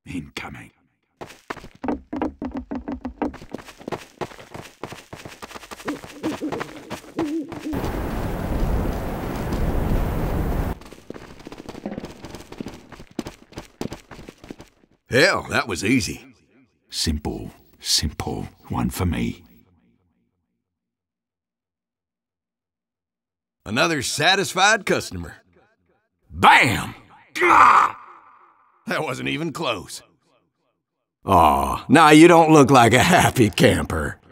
Incoming. Hell, that was easy. Simple, simple. One for me. Another satisfied customer. Bam! That wasn't even close. Aw, now you don't look like a happy camper.